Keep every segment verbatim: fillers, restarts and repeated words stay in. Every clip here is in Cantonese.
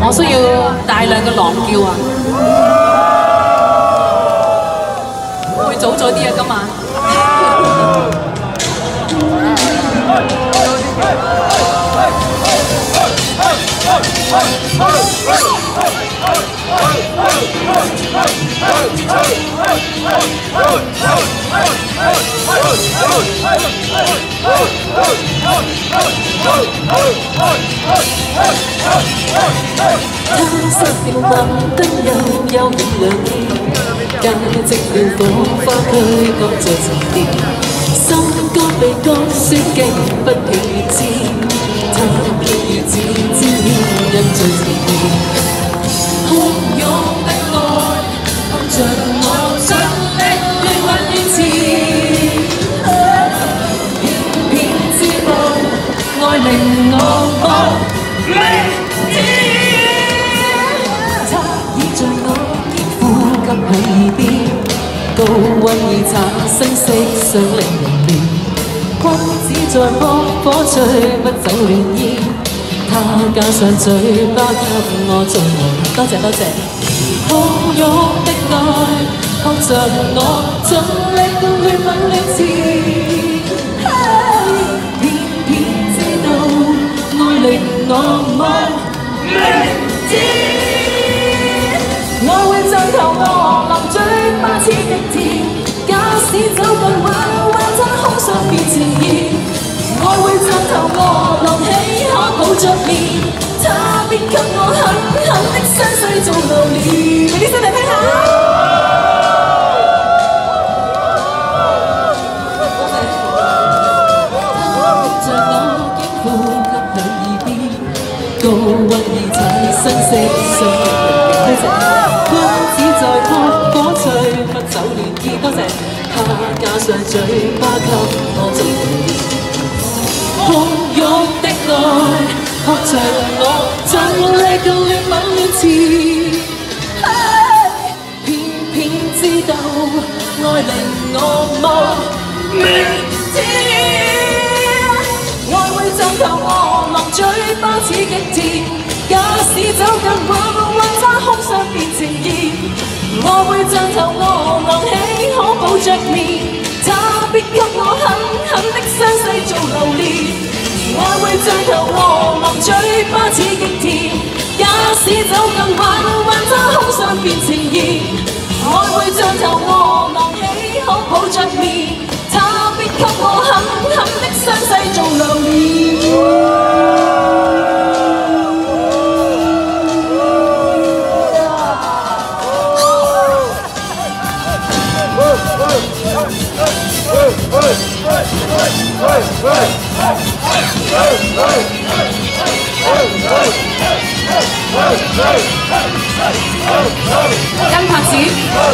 我需要大量嘅狼叫啊！會早咗啲啊，今晚。他失了晚燈又優美亮意，價值了火花區剛在沉澱，心肝被割雪徑不起知，他偏要自知因最自然。洶湧的愛，憑着我盡力去揾堅持，偏偏知道愛令我無力。 裏邊高溫已產生色相令人亂，君子在撲火吹不走亂煙，他加上嘴巴給我做夢。多謝多謝。洶湧的愛，學着我盡力去吻亂刺，偏偏知道愛令我無力知。 我會像頭餓淋嘴巴似極甜，假使走近彎彎真空想變情意。我會像頭餓淋起可抱着面，他必給我狠狠的傷勢做留念。俾啲聲嚟聽下。像我竟呼吸裏耳邊，高溫已產生色相。多謝。 多謝他加上嘴巴給我做洶湧的愛，學着我盡力夠亂吻亂刺，偏偏知道愛令我無名知，愛會像頭餓淋嘴巴似極甜，假使走近彎彎差空想變情意。 我會像頭餓淋起可抱着面，他必給我狠狠的傷勢做留念。我會像頭餓淋嘴巴似極甜，假使走近彎彎差空想變情意。我會像頭餓淋起可抱着面，他必給我狠狠的傷勢做留念。 跟拍子，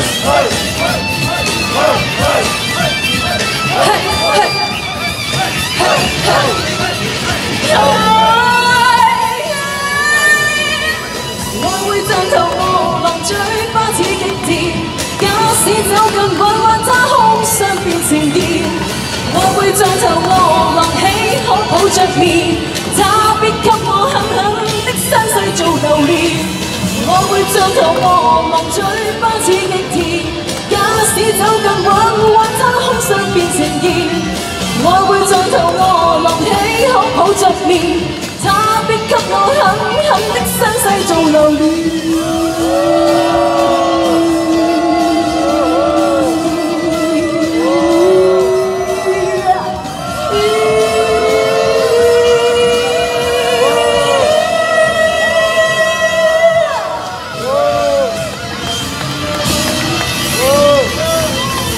我會像頭餓淋嘴巴似極甜，假使走近彎彎差空想變情意。 我會像頭餓淋起可抱着面，他必給我狠狠的傷勢做留念。我會像頭餓淋嘴巴似極甜，假使走近彎彎差空想變情意。我會像頭餓淋起可抱着面，他必給我狠狠的傷勢做留念。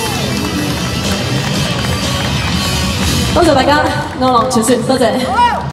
多謝大家，《餓狼傳說》多謝。